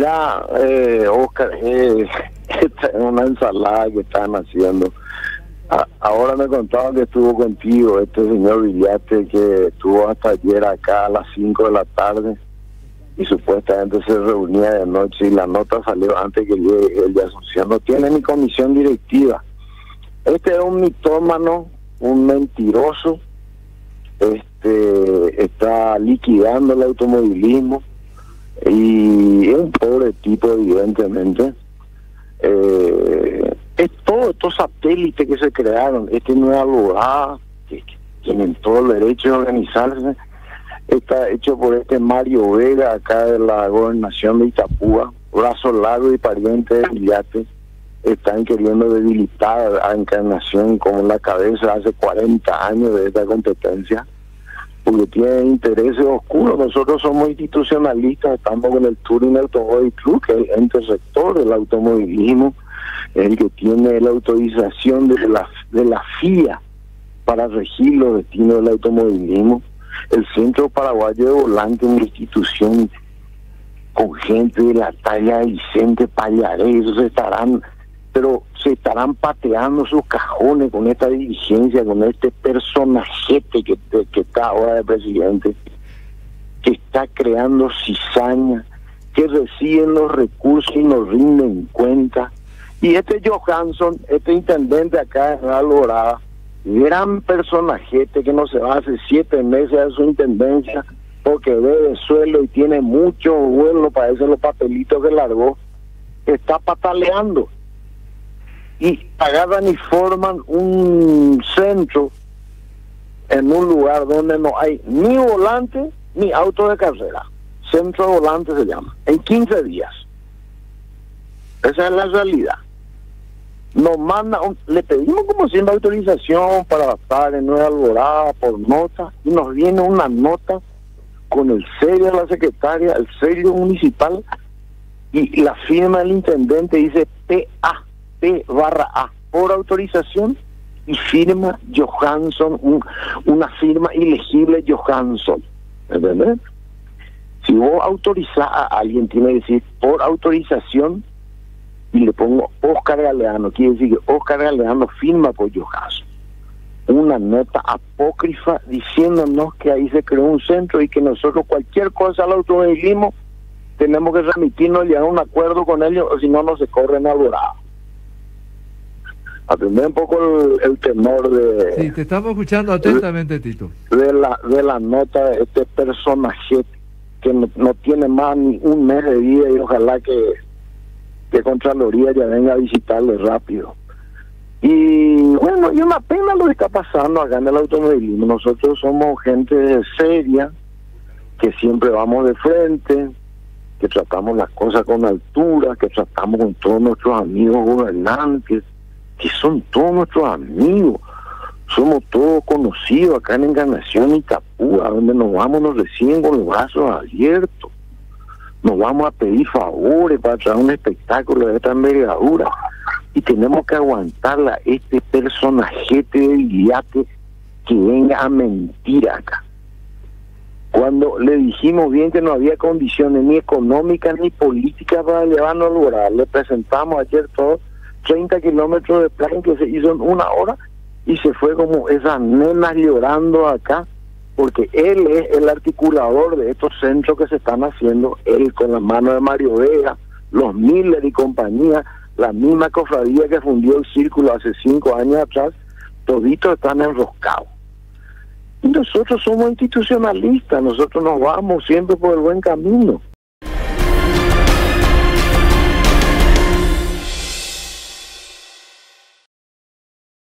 Mira, Oscar, esta es una ensalada que están haciendo. Ahora me contaban que estuvo contigo este señor Villate, que estuvo hasta ayer acá a las 5 de la tarde y supuestamente se reunía de noche y la nota salió antes que llegue el de Asunción. No tiene ni comisión directiva. Este es un mitómano, un mentiroso, está liquidando el automovilismo y es un pobre tipo, evidentemente. Es todos estos satélites que se crearon, Nueva Abogada, que tienen todo el derecho de organizarse, está hecho por Mario Vega, acá de la gobernación de Itapúa, Brazo Largo y pariente de Villate. Están queriendo debilitar a Encarnación como la cabeza hace 40 años de esta competencia, porque tienen intereses oscuros. Nosotros somos institucionalistas, estamos con el Touring Automóvil Club, que es el ente rector del automovilismo, el que tiene la autorización de la FIA para regir los destinos del automovilismo. El Centro Paraguayo de Volante, una institución con gente de la talla de Vicente Pallarés, se estarán pateando sus cajones con esta dirigencia, con este personajete que está ahora de presidente, que está creando cizaña, que reciben los recursos y nos rinden cuenta. Y Johansson, intendente acá en Alborada, gran personajete que no se va hace 7 meses de su intendencia porque debe suelo y tiene mucho vuelo para hacer los papelitos que largó, está pataleando. Y agarran y forman un centro en un lugar donde no hay ni volante ni auto de carrera. Centro de volante se llama, en 15 días. Esa es la realidad. Nos manda, le pedimos como siempre autorización para estar en Nueva Alborada por nota, y nos viene una nota con el sello de la secretaria, el sello municipal, y la firma del intendente dice P/A, por autorización, y firma Johansson, una firma ilegible Johansson. ¿Entendés? Si vos autorizás a alguien, tiene que decir por autorización, y le pongo Oscar Galeano, quiere decir que Oscar Galeano firma por Johansson. Una nota apócrifa diciéndonos que ahí se creó un centro y que nosotros cualquier cosa al automovilismo tenemos que remitirnos y llegar a un acuerdo con ellos, o si no, no se corren a Dorado. Atender un poco el temor de... Sí, te estamos escuchando atentamente, Tito. De la nota de este personaje que no tiene más ni un mes de vida, y ojalá que Contraloría ya venga a visitarle rápido. Y bueno, y una pena lo que está pasando acá en el automovilismo. Nosotros somos gente seria, que siempre vamos de frente, que tratamos las cosas con altura, que tratamos con todos nuestros amigos gobernantes, que son todos nuestros amigos. Somos todos conocidos acá en Encarnación y Itapúa, donde nos vamos, nos reciben con los brazos abiertos. Nos vamos a pedir favores para traer un espectáculo de esta envergadura, y tenemos que aguantarla este personajete de Villate que venga a mentir acá. Cuando le dijimos bien que no había condiciones ni económicas ni políticas para llevarnos al lugar, le presentamos ayer todos 30 kilómetros de plan que se hizo en 1 hora, y se fue como esas nenas llorando acá, porque él es el articulador de estos centros que se están haciendo, él con las manos de Mario Vega, los Miller y compañía, la misma cofradía que fundió el Círculo hace 5 años atrás, toditos están enroscados. Y nosotros somos institucionalistas, nosotros nos vamos siempre por el buen camino.